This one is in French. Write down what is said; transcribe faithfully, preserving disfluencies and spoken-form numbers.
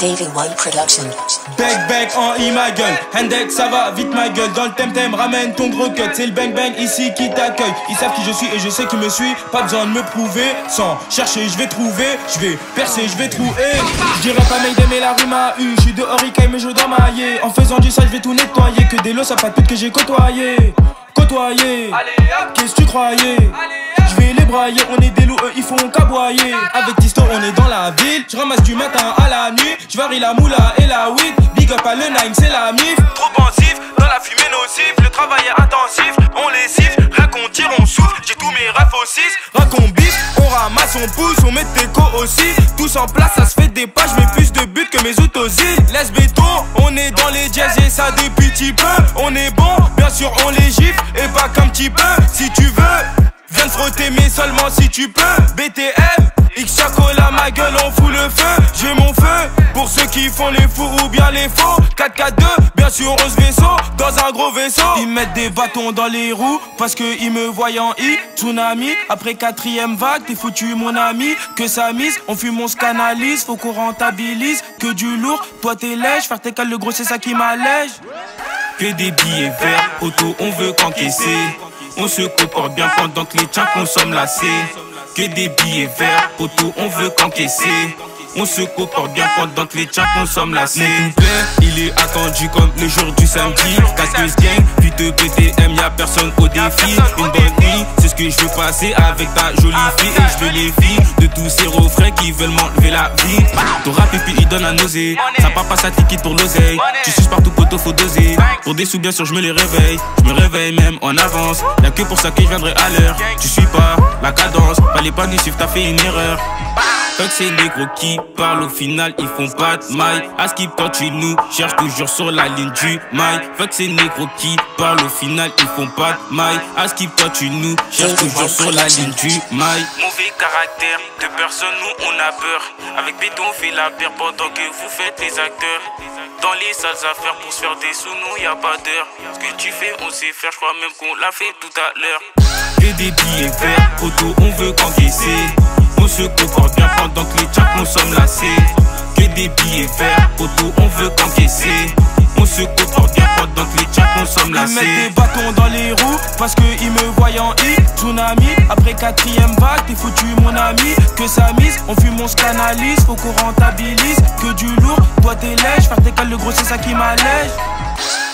Davey One Production. Bec bec en i ma gueule, Hendek ça va vite ma gueule. Dans le temtem ramène ton gros cut. C'est le bang bang ici qui t'accueille. Ils savent qui je suis et je sais qui me suit. Pas besoin de me prouver, sans chercher je vais trouver. Je vais percer, je vais trouver. Je dirais pas Mayday mais la rue m'a eu. Je suis dehors Ricaille mais je dois mailler. En faisant du sale je vais tout nettoyer. Que des lots ça pas de pute que j'ai côtoyé. Côtoyé, qu'est-ce que tu croyais? Je vais les brailler, on est des loups, eux ils font caboyer. Avec Tisto on est dans la ville, je ramasse du matin à la nuit. Je varie la moula et la weed, big up à le nine c'est la mif. Trop pensif, dans la fumée nocive, le travail est intensif. On les siffle, rien qu'on tire on souffle. J'ai tous mes rafs au six, raconte bif, on ramasse, on pousse, on met tes co aussi. Tous en place, ça se fait des pas, je mets plus de buts que mes autosiles. Laisse béton, on est dans les jazz et ça depuis petit peu. On est bon, bien sûr on les gifle et pas qu'un petit peu. Si tu veux, viens te frotter mais seulement si tu peux. B T M, X Chacola, ma gueule on fout le feu. J'ai mon feu, pour ceux qui font les fous ou bien les faux. Quatre quatre deux, bien sûr on se vaisseau, dans un gros vaisseau. Ils mettent des bâtons dans les roues, parce que ils me voient en I. Tsunami, après quatrième vague, t'es foutu mon ami. Que ça mise, on fume, on se canalise. Faut qu'on rentabilise, que du lourd. Toi t'es lèche, faire tes cales le gros c'est ça qui m'allège. Que des billets verts, auto on veut qu'encaisser. On se comporte bien pendant que les tiens consomment lassés. Que des billets verts, auto on veut qu'encaisser. On se comporte bien pendant que les tiens consomment lassés. Mon couplet, il est attendu comme le jour du samedi. Casqueuse gang, puis de B T M, y'a personne au défi. Une bonne nuit, c'est ce que je veux passer avec ta jolie fille. Et je veux les filles de tous ces refrains qui veulent m'enlever la vie. Ton rap et puis il donne à nauser. Ça part pas, ça liquide pour l'oseille. Tu suces partout, poteau, faut doser. Pour des sous, bien sûr, je me les réveille. Je me réveille même en avance. Y'a que pour ça que je viendrai à l'heure. Tu suis pas la cadence, fallait pas nous suivre, t'as fait une erreur. Fuck ces négros qui parlent, au final ils font pas de maille. À ce qui quand tu nous cherches toujours sur la ligne du maille. Fuck ces négros qui parlent, au final ils font pas de maille. À ce qui quand tu nous cherches toujours sur la ligne du maille. Mauvais caractère, de personne nous on a peur. Avec béton on fait la paire pendant que vous faites les acteurs. Dans les sales affaires pour se faire des sous, nous y a pas d'heure. Ce que tu fais on sait faire, je crois même qu'on l'a fait tout à l'heure. Que des billets verts, auto on veut qu'encaisser. On se comporte bien pendant que les tiens consomment lassés. Que des billets verts, auto on veut qu'encaisser. On se comporte bien pendant que les tiens consomment lassés. Ils mettent des bâtons dans les roues, parce que ils me voient en I. Tsunami, après quatrième vague, t'es foutu mon ami. Que ça mise, on fume, on se canalise. Faut qu'on rentabilise, que du lourd, toi t'es lèche. Faire tes cales le gros c'est ça qui m'allège.